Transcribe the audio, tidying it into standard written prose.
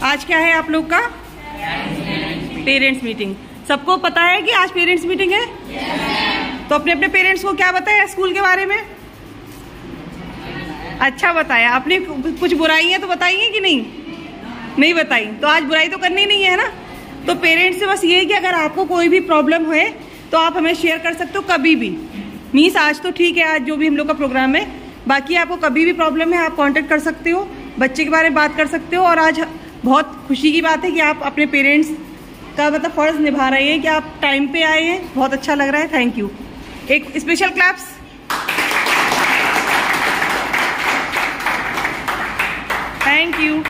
आज क्या है आप लोग का? Parents meeting. सबको पता है कि आज पेरेंट्स मीटिंग है? तो अपने अपने पेरेंट्स को क्या बताया स्कूल के बारे में? अच्छा बताया। आपने कुछ बुराई है तो बताई है कि नहीं? नहीं बताई। तो आज बुराई तो करनी नहीं है ना। तो पेरेंट्स से बस ये है कि अगर आपको कोई भी प्रॉब्लम है तो आप हमें शेयर कर सकते हो कभी भी। मीन्स आज तो ठीक है, आज जो भी हम लोग का प्रोग्राम है, बाकी आपको कभी भी प्रॉब्लम है आप कांटेक्ट कर सकते हो, बच्चे के बारे में बात कर सकते हो। और आज बहुत खुशी की बात है कि आप अपने पेरेंट्स का मतलब फर्ज निभा रहे हैं कि आप टाइम पे आए हैं। बहुत अच्छा लग रहा है। Thank you. एक स्पेशल क्लैप्स। Thank you.